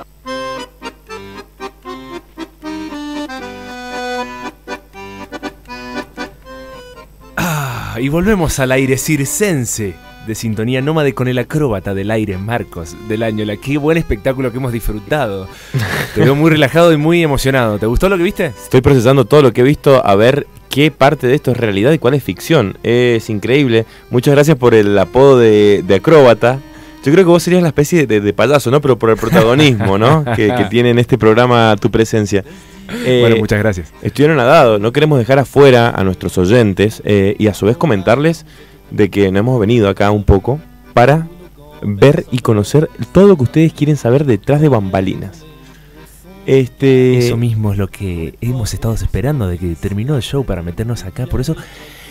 Ah, y volvemos al aire circense de Sintonía Nómade con el acróbata del aire Marcos del Añola. Qué buen espectáculo que hemos disfrutado. Te veo muy relajado y muy emocionado. ¿Te gustó lo que viste? Estoy procesando todo lo que he visto, a ver qué parte de esto es realidad y cuál es ficción. Es increíble. Muchas gracias por el apodo de, de acróbata. Yo creo que vos serías la especie de, de payaso, ¿no? Pero por el protagonismo, ¿no? que, que tiene en este programa tu presencia. Eh, Bueno, muchas gracias. Estuvieron nadados. No queremos dejar afuera a nuestros oyentes eh, y a su vez comentarles de que nos hemos venido acá un poco para ver y conocer todo lo que ustedes quieren saber detrás de bambalinas. Este... Eso mismo es lo que hemos estado esperando de que terminó el show para meternos acá. Por eso,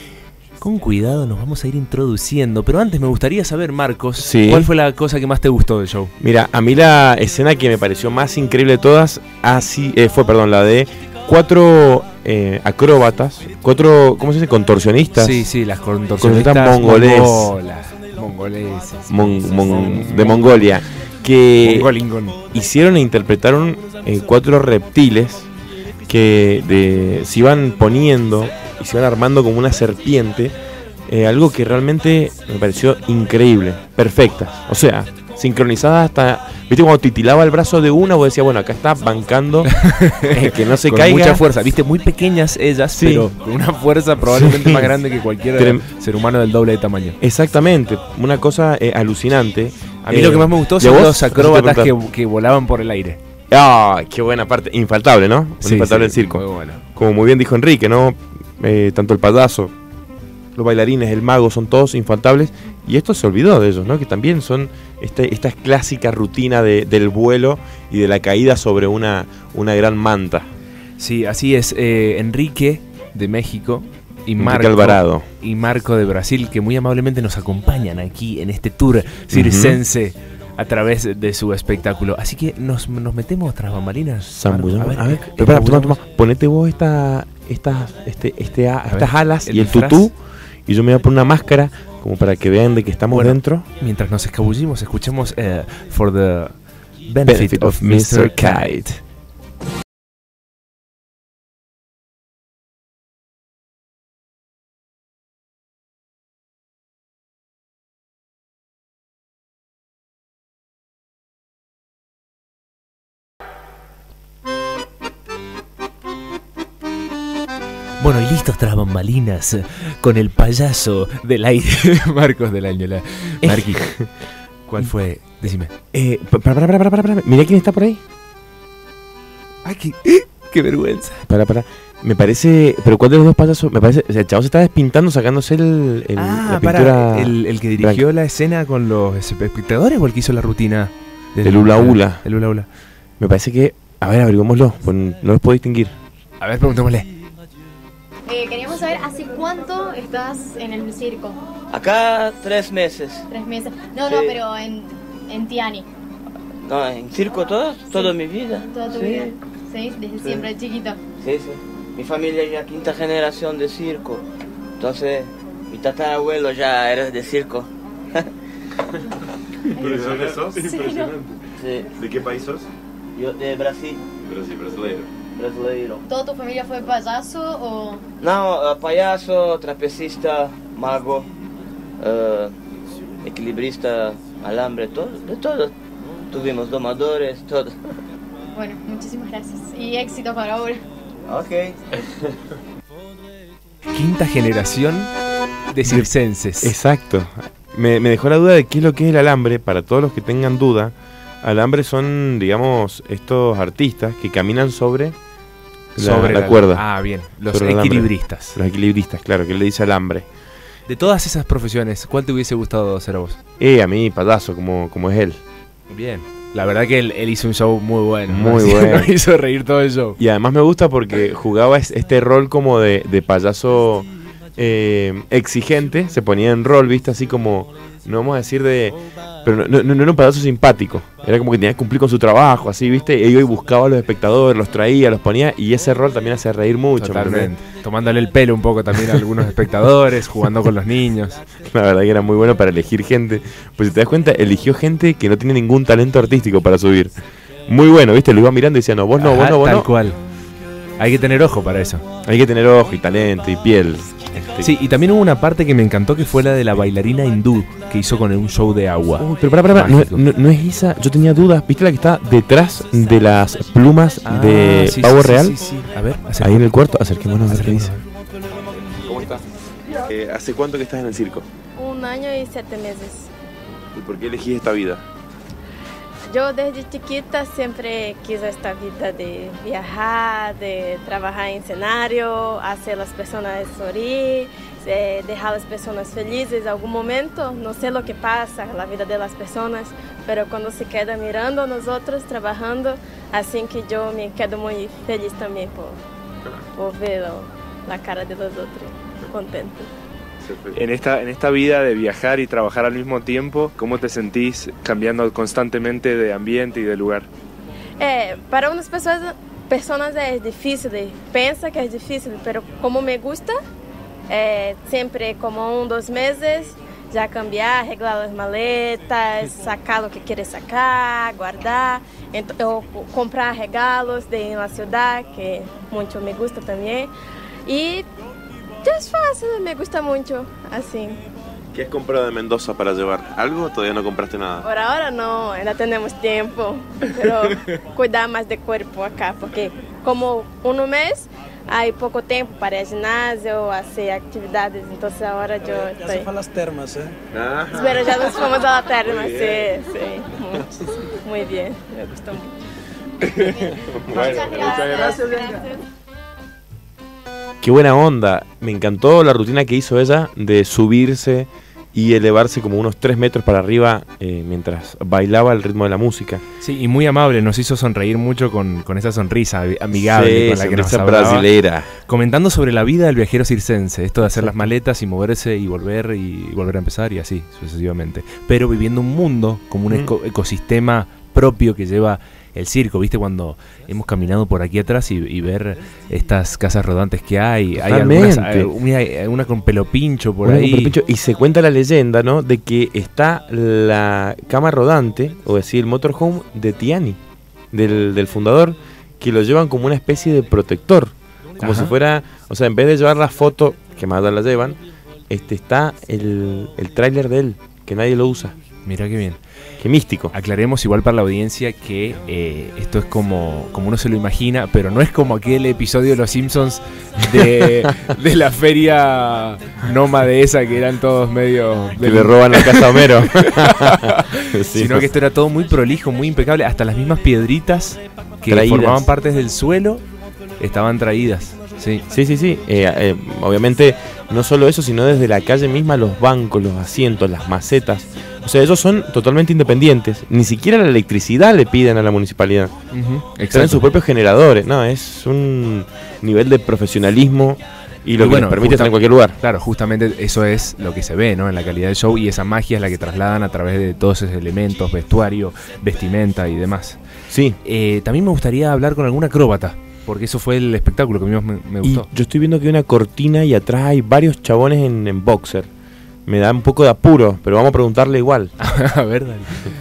con cuidado nos vamos a ir introduciendo. Pero antes me gustaría saber, Marcos, Sí. ¿cuál fue la cosa que más te gustó del show? Mira, a mí la escena que me pareció más increíble de todas así, eh, fue, perdón, la de cuatro eh, acróbatas, cuatro, ¿cómo se dice? Contorsionistas. Sí, sí, las contorsionistas mongoles, mongolas, mongoleses. mon- mon- de Mongolia, que Mongolingon. hicieron e interpretaron eh, cuatro reptiles que de, se iban poniendo y se iban armando como una serpiente, eh, algo que realmente me pareció increíble, perfectas, o sea, sincronizadas hasta, viste, cuando titilaba el brazo de una, vos decías, bueno, acá está bancando, eh, que no se Con caiga. mucha fuerza, viste, muy pequeñas ellas, Sí. pero con una fuerza probablemente más grande que cualquier Trem- ser humano del doble de tamaño. Exactamente, una cosa eh, alucinante. A mí Eh, lo que más me gustó ¿y a son vos? los acróbatas Eso te que, iba a que volaban por el aire. Ah, qué buena parte, infaltable, ¿no? Un Sí, infaltable sí, el circo. muy bueno. Como muy bien dijo Enrique, ¿no? Eh, tanto el payaso, los bailarines, el mago, son todos infaltables. Y esto se olvidó de ellos, ¿no? Que también son este, esta clásica rutina de, del vuelo y de la caída sobre una, una gran manta. Sí, así es. eh, Enrique de México y Enrique Marco Alvarado. y Marco de Brasil, que muy amablemente nos acompañan aquí en este tour circense a través de su espectáculo. Así que nos, nos metemos tras bambalinas. Zambullamos. Marco, A ver, eh, pero espera, toma, zambullamos. toma. Ponete vos esta, esta, este, este, a- A estas ver, alas el y el disfraz. tutú. Y yo me voy a poner una máscara como para que vean de que estamos Bueno, dentro. Mientras nos escabullimos, escuchemos eh, For the Benefit, Benefit of of mister mister Kite. Bueno, y listos tras bambalinas eh, con el payaso del aire, Marcos del Añola. Marqui, ¿cuál fue? Decime. Eh, pa- para, para, para, para, para. Mirá quién está por ahí. Ay, qué, ¡eh! qué vergüenza. Para, para. Me parece. Pero ¿cuál de los dos payasos? Me parece. O sea, el chavo se está despintando sacándose el, el- Ah, la para, pintura. el, el que dirigió la escena con los espectadores o el que hizo la rutina. del- El hula hula. El hula hula. Me parece que. A ver, averiguémoslo. Pues no los puedo distinguir. A ver, preguntémosle. Eh, queríamos saber, ¿hace cuánto estás en el circo? Acá tres meses. ¿Tres meses? No, Sí. no, pero en, en Tiani. No, en circo todo, toda mi vida. Toda tu Sí. vida. ¿Sí? Desde Sí. siempre chiquito. Sí, sí. Mi familia es ya quinta generación de circo. Entonces, mi tatarabuelo ya era de circo. ¿Impresionante sos? Sí, Impresionante. Sí. ¿De qué país sos? Yo de Brasil. Brasil, brasileiro. Brasileiro. ¿Toda tu familia fue payaso o...? No, eh, payaso, trapecista, mago, eh, equilibrista, alambre, todo, de todo. Tuvimos domadores, todo. Bueno, muchísimas gracias. Y éxito para ahora. Ok. Quinta generación de circenses. Exacto. Me, me dejó la duda de qué es lo que es el alambre. Para todos los que tengan duda, alambre son, digamos, estos artistas que caminan sobre la, Sobre la la- cuerda. ah, bien. Los Sobre el alambre. equilibristas. Los equilibristas, claro, que le dice alambre. De todas esas profesiones, ¿cuál te hubiese gustado hacer a vos? Eh, a mí, payaso, como, como es él. Bien. La verdad que él, él hizo un show muy bueno. ¿no? Muy Sí, bueno. nos hizo reír todo el show. Y además me gusta porque jugaba es- este rol como de, de payaso eh, exigente. Se ponía en rol, viste, así como, no vamos a decir de... Pero no, no, no era un payaso simpático. Era como que tenía que cumplir con su trabajo, así, viste. Y iba y buscaba a los espectadores, los traía, los ponía. Y ese rol también hacía reír mucho. ¿me Totalmente. entendés? Tomándole el pelo un poco también a algunos espectadores, jugando con los niños. La verdad que era muy bueno para elegir gente. Pues si te das cuenta, eligió gente que no tiene ningún talento artístico para subir. Muy bueno, viste, lo iba mirando y decía, no, vos no, vos Ajá, no, vos tal no. cual. Hay que tener ojo para eso. Hay que tener ojo y talento y piel. Este, Sí, y también hubo una parte que me encantó que fue la de la bailarina hindú que hizo con un show de agua. Uy, pero pará, pará, pará, no, Mágico. no- no es esa, yo tenía dudas, ¿viste la que está detrás de las plumas Ah, de sí, Pavo sí, Real? sí, sí. A ver, Ahí en el cuarto, acerquémonos a ver qué dice. ¿Cómo estás? Eh, ¿Hace cuánto que estás en el circo? Un año y siete meses. ¿Y por qué elegís esta vida? Yo desde chiquita siempre quise esta vida de viajar, de trabajar en escenario, hacer las personas sorrir, eh, dejar las personas felices en algún momento. No sé lo que pasa en la vida de las personas, pero cuando se queda mirando a nosotros trabajando, así que yo me quedo muy feliz también por, por ver oh, la cara de los otros, contentos. En esta, en esta vida de viajar y trabajar al mismo tiempo, ¿cómo te sentís cambiando constantemente de ambiente y de lugar? Eh, para unas personas, personas es difícil, piensa que es difícil, pero como me gusta, eh, siempre como un, dos meses, ya cambiar, arreglar las maletas, sacar lo que quiere sacar, guardar, ent- o comprar regalos de en la ciudad, que mucho me gusta también. Y es fácil, me gusta mucho, así. ¿Qué has comprado de Mendoza para llevar? ¿Algo o todavía no compraste nada? Por ahora no, ainda tenemos tiempo, pero cuidar más de cuerpo acá, porque como un mes hay poco tiempo para ir al ginásio, hacer actividades, entonces ahora yo Ya estoy... se fue a las termas, ¿eh? Pero ya nos fuimos a la terma, Muy sí, bien. sí, muchísimo, muy bien, me gustó mucho. Bueno, muchas gracias. Qué buena onda. Me encantó la rutina que hizo ella de subirse y elevarse como unos tres metros para arriba eh, mientras bailaba al ritmo de la música. Sí, y muy amable, nos hizo sonreír mucho con, con esa sonrisa amigable Sí, con la que nos sonrisa hablaba, brasilera. comentando sobre la vida del viajero circense, esto de hacer las maletas y moverse y volver y volver a empezar y así sucesivamente, pero viviendo un mundo como un Mm. eco- ecosistema propio que lleva el circo, ¿viste? Cuando hemos caminado por aquí atrás y, y ver estas casas rodantes que hay, hay algunas, Totalmente. hay una, hay una con pelo pincho por Una ahí. con pincho. Y se cuenta la leyenda, ¿no? De que está la cama rodante, o decir, el motorhome de Tiani, del, del fundador, que lo llevan como una especie de protector. Como Ajá. si fuera, o sea, en vez de llevar la foto, que más la llevan, este está el, el tráiler de él, que nadie lo usa. Mira qué bien. Qué místico. Aclaremos igual para la audiencia que eh, esto es como, como uno se lo imagina, pero no es como aquel episodio de Los Simpsons de, de la feria nómade esa que eran todos medio... Que le roban la casa a Homero. Sí, Sino no. que esto era todo muy prolijo, muy impecable. Hasta las mismas piedritas que Traídas. formaban partes del suelo estaban traídas. Sí, sí, sí. sí. Eh, eh, obviamente, no solo eso, sino desde la calle misma, los bancos, los asientos, las macetas. O sea, ellos son totalmente independientes. Ni siquiera la electricidad le piden a la municipalidad. Ujú, Están en exacto. sus propios generadores. No, es un nivel de profesionalismo y lo Y que bueno, les permite justa- estar en cualquier lugar. Claro, justamente eso es lo que se ve, ¿no? En la calidad del show, y esa magia es la que trasladan a través de todos esos elementos, vestuario, vestimenta y demás. Sí. Eh, también me gustaría hablar con algún acróbata, porque eso fue el espectáculo que a mí más me, me Y gustó. yo estoy viendo que hay una cortina y atrás hay varios chabones en, en boxer. Me da un poco de apuro, pero vamos a preguntarle igual. A ver, dale.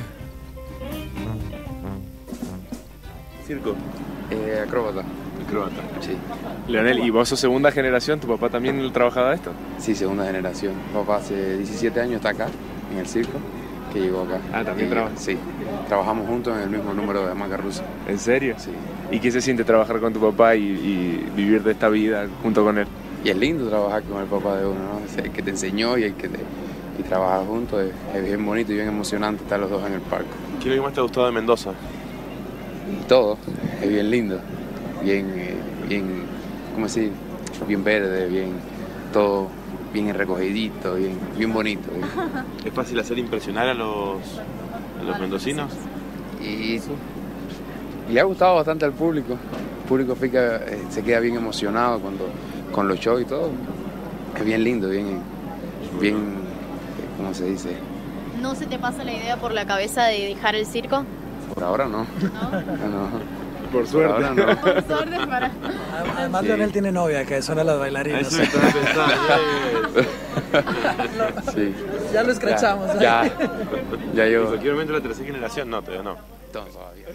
Circo. Eh, acróbata. Acróbata. Sí. Leonel, ¿y vos sos segunda generación? ¿Tu papá también trabajaba esto? Sí, segunda generación. Mi papá hace diecisiete años está acá, en el circo. que llegó acá. Ah, ¿también Y, trabaja? Sí, trabajamos juntos en el mismo número de hamaca rusa. ¿En serio? Sí. ¿Y qué se siente trabajar con tu papá y, y vivir de esta vida junto con él? Y es lindo trabajar con el papá de uno, ¿no? Es el que te enseñó y el que te... Y trabajar juntos es, es bien bonito y bien emocionante estar los dos en el parque. ¿Qué es lo que más te ha gustado de Mendoza? Todo, es bien lindo, bien, eh, bien, ¿cómo decir? Bien verde, bien, todo bien recogidito, bien, bien bonito. Bien. ¿Es fácil hacer impresionar a los, a los mendocinos? Y, y le ha gustado bastante al público. El público fica, eh, se queda bien emocionado cuando, con los shows y todo. Es bien lindo, bien, bien, ¿cómo se dice? ¿No se te pasa la idea por la cabeza de dejar el circo? Por ahora no. ¿No? no. Por suerte. Por ahora no. Por suerte para... Además, Sí. Leonel tiene novia, que son a las bailarinas. Eso estaba Sí. Ya lo escrachamos. ¿eh? Ya, ya yo. ¿En cualquier momento la tercera generación? No, todavía no. Todavía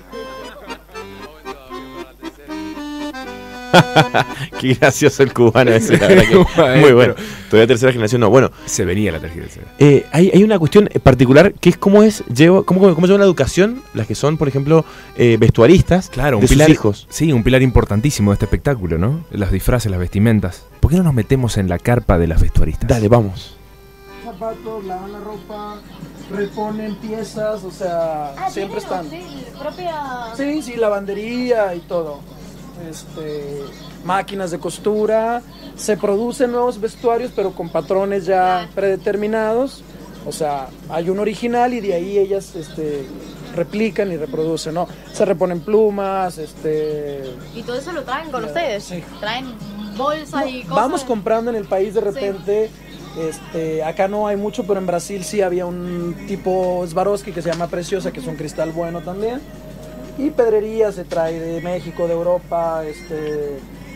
Qué gracioso el cubano ese, la verdad que muy bueno. Todavía tercera generación no. Bueno, se venía la tercera generación. Eh, hay, hay una cuestión particular que es cómo es llevo, cómo, cómo lleva la educación las que son, por ejemplo, eh, vestuaristas Claro, un de pilar, sus hijos. Sí, un pilar importantísimo de este espectáculo, ¿no? Los disfraces, las vestimentas. ¿Por qué no nos metemos en la carpa de las vestuaristas? Dale, vamos. Zapatos, lavan la ropa, reponen piezas, o sea, siempre están. Sí, propia... Sí, sí, lavandería y todo. Este, máquinas de costura, se producen nuevos vestuarios pero con patrones ya predeterminados, o sea, hay un original y de ahí ellas este, replican y reproducen, ¿no? Se reponen plumas, este... ¿Y todo eso lo traen con Ya, ustedes? sí. ¿Traen bolsas y cosas? Vamos comprando en el país de repente, este, acá no hay mucho, pero en Brasil sí había un tipo Swarovski que se llama Preciosa, que es un cristal bueno también. Y pedrería se trae de México, de Europa, este,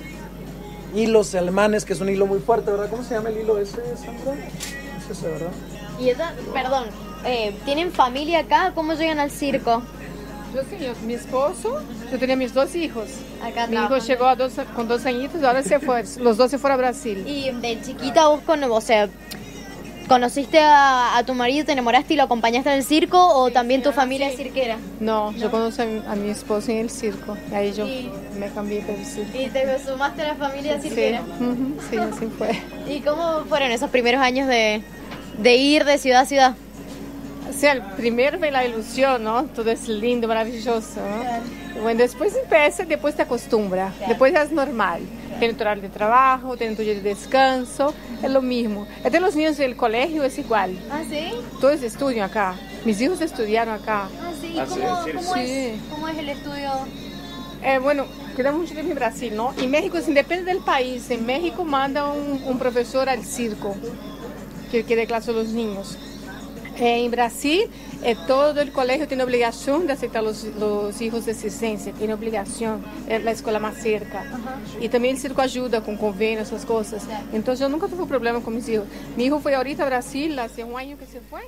hilos alemanes, que es un hilo muy fuerte, ¿verdad? ¿Cómo se llama el hilo ese, Sandra? Es ese, ¿verdad? Y esa, perdón, eh, ¿tienen familia acá? ¿Cómo llegan al circo? Yo sí, yo, mi esposo, yo tenía mis dos hijos. Acá mi hijo trabajan. llegó a dos, con dos añitos, ahora se fue, los dos se fueron a Brasil. Y de chiquita vos, con, o sea, ¿conociste a, a tu marido, te enamoraste y lo acompañaste al circo o también tu familia es cirquera? No, yo conocí a mi, a mi esposo en el circo, y ahí yo Y- me cambié para el circo. ¿Y te sumaste a la familia cirquera? Sí, ujú, sí, así fue. ¿Y cómo fueron esos primeros años de, de ir de ciudad a ciudad? O sea, el primero fue la ilusión, ¿no? Todo es lindo, maravilloso, ¿no? Bueno, después empieza, después te acostumbra, después es normal. Tiene tu horario de trabajo, tiene tu día de descanso, es lo mismo. Até los niños del colegio es igual. ¿Ah, sí? Todos estudian acá. Mis hijos estudiaron acá. Ah, sí. Ah, ¿Cómo, sí, cómo sí. Es, ¿Cómo es el estudio? Eh, bueno, quedamos mucho tiempo en Brasil, ¿no? En México, sin depende del país. En México manda un, un profesor al circo que, que dé clase a los niños. Eh, en Brasil, eh, todo el colegio tiene obligación de aceptar los, los hijos de circense, tiene obligación, es la escuela más cerca. Y también el circo ayuda con convenios, esas cosas. Entonces yo nunca tuve problema con mis hijos. Mi hijo fue ahorita a Brasil, hace un año que se fue.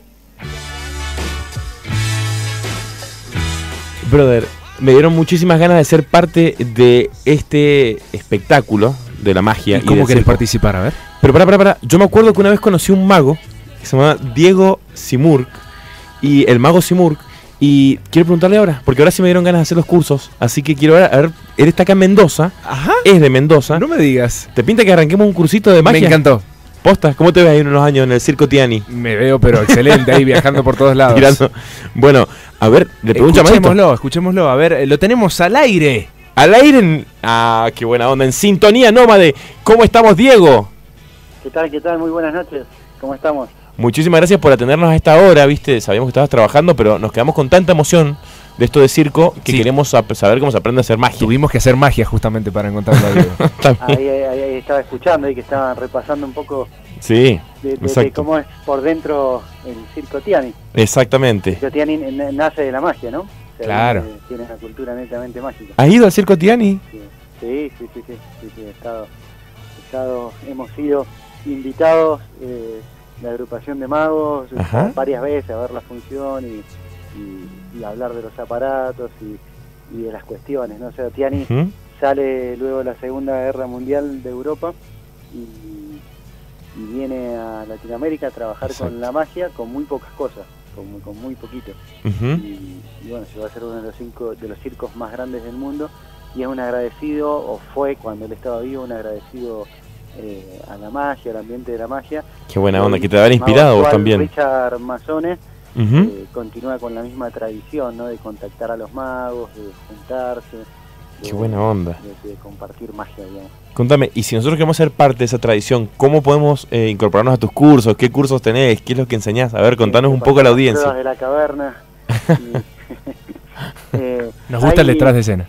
Brother, me dieron muchísimas ganas de ser parte de este espectáculo de la magia. ¿Y cómo del querés circo. participar? A ver. Pero para, para, para. Yo me acuerdo que una vez conocí un mago que se llamaba Diego Simurg. Y el mago Simurg. Y quiero preguntarle ahora, porque ahora sí me dieron ganas de hacer los cursos. Así que quiero ver, a ver, él está acá en Mendoza. Ajá. Es de Mendoza. No me digas. ¿Te pinta que arranquemos un cursito de magia? Me encantó. ¿Posta? ¿Cómo te ves ahí en unos años en el Circo Tiani? Me veo, pero excelente, ahí viajando por todos lados. Tirando. Bueno, a ver, le pregunto a Escuchémoslo, escuchémoslo. A ver, eh, lo tenemos al aire. Al aire en... Ah, qué buena onda. En Sintonía Nómade. ¿Cómo estamos, Diego? ¿Qué tal, qué tal? Muy buenas noches. ¿Cómo estamos? Muchísimas gracias por atendernos a esta hora, ¿viste? Sabíamos que estabas trabajando, pero nos quedamos con tanta emoción de esto de circo que Sí. queremos ap- saber cómo se aprende a hacer magia. Tuvimos que hacer magia justamente para encontrarlo a Diego. Ahí, ahí, ahí estaba escuchando y que estaban repasando un poco Sí, de, de- de exacto. cómo es por dentro el circo Tiani. Exactamente. El circo Tiani n- nace de la magia, ¿no? O sea, Claro. Tiene, tiene una cultura netamente mágica. ¿Has ido al Circo Tiani? Sí, sí, sí, sí, sí, sí, sí, he estado, he estado, hemos sido invitados, eh, la agrupación de magos, Ajá. varias veces a ver la función y, y, y hablar de los aparatos y, y de las cuestiones, ¿no? O sea, Tiani Ujú. sale luego de la Segunda Guerra Mundial de Europa y, y viene a Latinoamérica a trabajar Exacto. con la magia con muy pocas cosas. con, con muy poquito. Uh-huh. y, y bueno, se va a ser uno de los, cinco, de los circos más grandes del mundo, y es un agradecido, o fue cuando él estaba vivo, un agradecido eh, a la magia, al ambiente de la magia. Qué buena onda, que te habrá inspirado vos también. Richard Mazones uh-huh. eh, continúa con la misma tradición, ¿no? De contactar a los magos, de juntarse. Qué de, buena onda. De, de compartir magia, digamos. Contame, y si nosotros queremos ser parte de esa tradición, ¿cómo podemos eh, incorporarnos a tus cursos? ¿Qué cursos tenés? ¿Qué es lo que enseñás? A ver, contanos un poco a la audiencia. De la caverna. y, eh, Nos gusta el detrás de escena.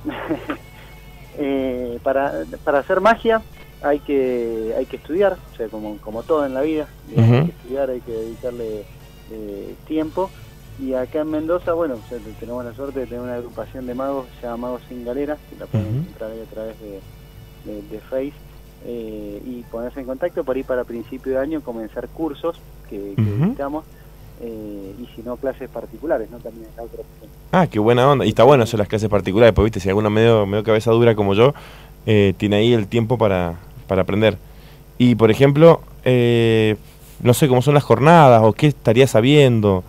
eh, para, para hacer magia hay que hay que estudiar, o sea, como, como todo en la vida, digamos, Uh-huh. hay que estudiar, hay que dedicarle eh, tiempo. Y acá en Mendoza, bueno, o sea, tenemos la suerte de tener una agrupación de magos que se llama Magos Sin Galera, que la pueden Uh-huh. encontrar ahí a través de, de, de Face, eh, y ponerse en contacto por ahí para principio de año, comenzar cursos que, que Uh-huh. dictamos, eh, y si no, clases particulares, ¿no? También es la otra opción. Ah, qué buena onda. Y está bueno hacer las clases particulares, pues viste, si alguno medio, medio cabeza dura como yo, eh, tiene ahí el tiempo para, para aprender. Y por ejemplo, eh, no sé cómo son las jornadas o qué estarías sabiendo.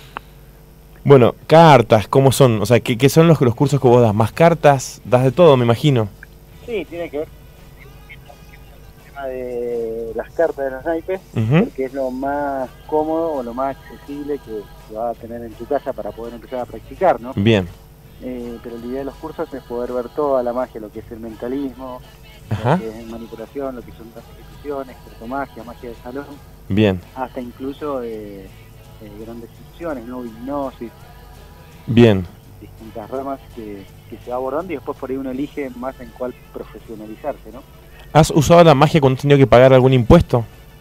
Bueno, cartas, ¿cómo son? O sea, ¿qué, qué son los, los cursos que vos das? ¿Más cartas? ¿Das de todo, me imagino? Sí, tiene que ver con el tema de las cartas de los naipes, Uh-huh. porque es lo más cómodo o lo más accesible que, que vas a tener en tu casa para poder empezar a practicar, ¿no? Bien. Eh, pero la idea de los cursos es poder ver toda la magia, lo que es el mentalismo, Ajá. lo que es manipulación, lo que son las ejecuciones, cartomagia, magia de salón, Bien. hasta incluso eh, eh, grandes ilusiones, ¿no? Hipnosis, Bien. distintas ramas que, que se va abordando, y después por ahí uno elige más en cuál profesionalizarse, ¿no? ¿Has usado la magia cuando has tenido que pagar algún impuesto?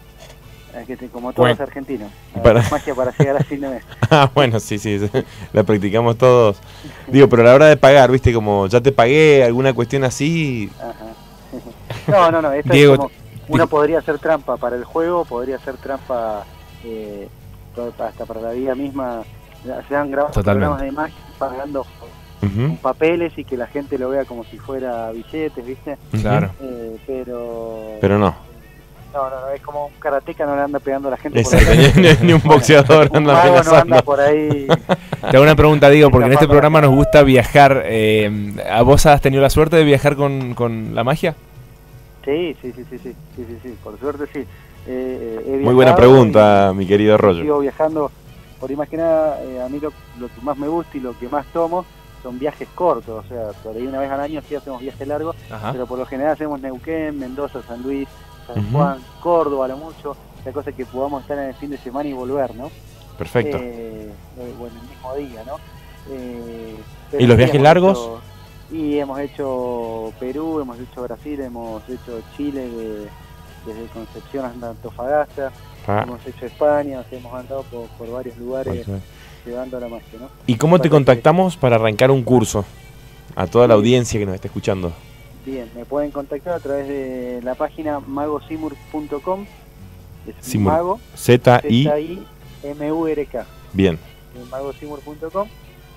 Es que te- como todos Bueno. los argentinos, Para- magia para llegar a fin de mes. Ah, bueno, sí, sí, sí, la practicamos todos. Digo, pero a la hora de pagar, viste, como ya te pagué, alguna cuestión así. Ajá. No, no, no, esto Diego, es como, uno podría hacer trampa para el juego, podría hacer trampa eh, to- hasta para la vida misma. Se han grabado Totalmente. programas de magia pagando Ujú. con papeles y que la gente lo vea como si fuera billetes, ¿viste? Claro. Eh, pero... Pero no. No, no, no, es como un karateca no le anda pegando a la gente. por Exacto, la calle. ni, ni un boxeador Un anda mago no amenazando. anda por ahí. Te hago una pregunta, Diego, porque en este programa nos gusta viajar. Eh, ¿A vos has tenido la suerte de viajar con, con la magia? Sí, sí, sí, sí, sí, sí, sí, sí, por suerte sí. Eh, eh, he Muy buena viajado pregunta, mi querido y Rollo. Sigo viajando, por ahí más que nada, eh, a mí lo, lo que más me gusta y lo que más tomo son viajes cortos, o sea, por ahí una vez al año sí hacemos viajes largos, Ajá. pero por lo general hacemos Neuquén, Mendoza, San Luis, San Ujú. Juan, Córdoba, a lo mucho, la cosa es que podamos estar en el fin de semana y volver, ¿no? Perfecto. Eh, eh, bueno, el mismo día, ¿no? Eh, ¿Y pero los sí, viajes hemos largos? hecho- y hemos hecho Perú, hemos hecho Brasil, hemos hecho Chile, de- desde Concepción hasta Antofagasta, Ah. hemos hecho España, o sea, hemos andado por, por varios lugares Bueno. llevando la magia, ¿no? ¿Y cómo te Bueno, contactamos para arrancar un curso? A toda la audiencia que nos está escuchando. Bien, me pueden contactar a través de la página magosimur punto com, es Simur. mago, Z I. Z I M U R K, Bien. magosimur punto com,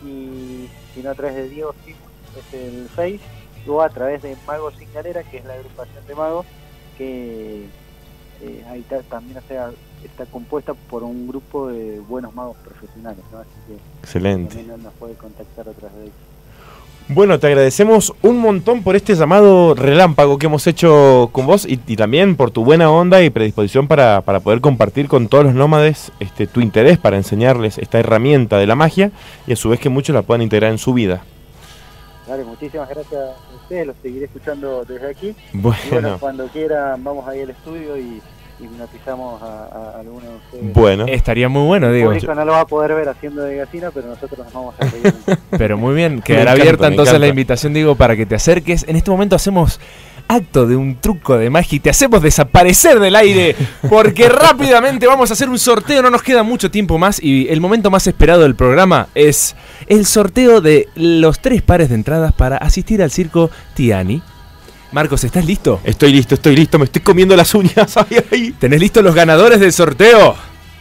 y si no a través de Diego Simur, es el Face, o a través de Magos Sin Galera, que es la agrupación de magos, que eh, ahí está, también o sea, está compuesta por un grupo de buenos magos profesionales, ¿no? Así que Excelente. también nos puede contactar a través de ahí. Bueno, te agradecemos un montón por este llamado relámpago que hemos hecho con vos y, y también por tu buena onda y predisposición para, para poder compartir con todos los nómades este, tu interés para enseñarles esta herramienta de la magia y a su vez que muchos la puedan integrar en su vida. Vale, muchísimas gracias a ustedes, los seguiré escuchando desde aquí. Bueno. Y bueno, cuando quieran vamos ahí al estudio y, y hipnotizamos a, a, a alguno de ustedes. Bueno. Estaría muy bueno, El Diego. público no lo va a poder ver haciendo de gallina, pero nosotros nos vamos a reír. Pero muy bien, Me quedará encanta, abierta me entonces encanta. la invitación, Diego, para que te acerques. En este momento hacemos acto de un truco de magia y te hacemos desaparecer del aire porque rápidamente vamos a hacer un sorteo, no nos queda mucho tiempo más y el momento más esperado del programa es el sorteo de los tres pares de entradas para asistir al circo Tiani. Marcos, ¿estás listo? Estoy listo, estoy listo, me estoy comiendo las uñas. Ay, ay. ¿Tenés listos los ganadores del sorteo?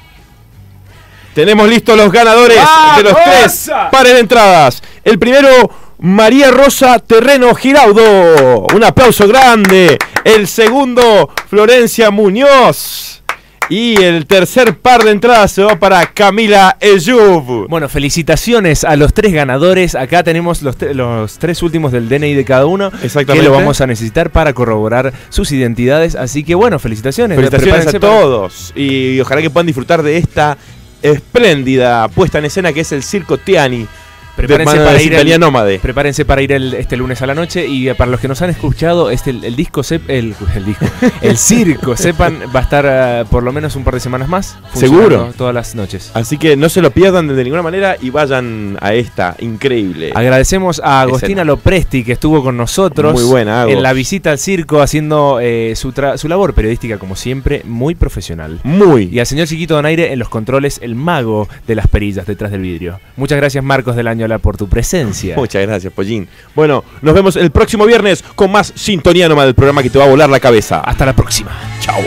Tenemos listos los ganadores de los tres pares de entradas. El primero, María Rosa Terreno Giraudo. Un aplauso grande. El segundo, Florencia Muñoz. Y el tercer par de entradas se va para Camila Eyoub. Bueno, felicitaciones a los tres ganadores. Acá tenemos los, los tres últimos del D N I de cada uno. Exactamente. Que lo vamos a necesitar para corroborar sus identidades. Así que bueno, felicitaciones. Felicitaciones a todos. Y ojalá que puedan disfrutar de esta espléndida puesta en escena que es el Circo Tiani. Prepárense para, ir el, Nómade. prepárense para ir el, este lunes a la noche. Y para los que nos han escuchado, este, el, el disco, sep, el, el disco, el circo, sepan, va a estar uh, por lo menos un par de semanas más. Seguro. Todas las noches. Así que no se lo pierdan de ninguna manera y vayan a esta increíble. Agradecemos a Agostina Lopresti, que estuvo con nosotros. Muy buena, Agos. En la visita al circo, haciendo eh, su, su labor periodística, como siempre, muy profesional. Muy. Y al señor Chiquito Donaire en los controles, el mago de las perillas detrás del vidrio. Muchas gracias, Marcos del Año por tu presencia. Muchas gracias, Pollín. Bueno, nos vemos el próximo viernes con más Sintonía Nómada, del programa que te va a volar la cabeza. Hasta la próxima. Chao.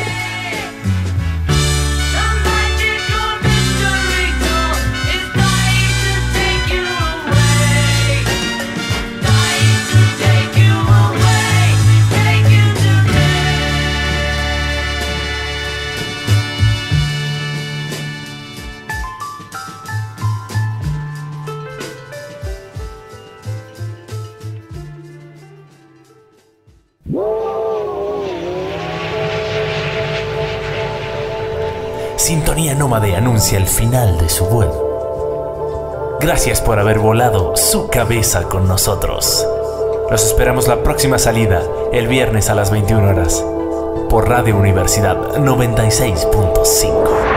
Sintonía Nómade anuncia el final de su vuelo. Gracias por haber volado su cabeza con nosotros. Los esperamos la próxima salida, el viernes a las veintiuna horas, por Radio Universidad noventa y seis punto cinco.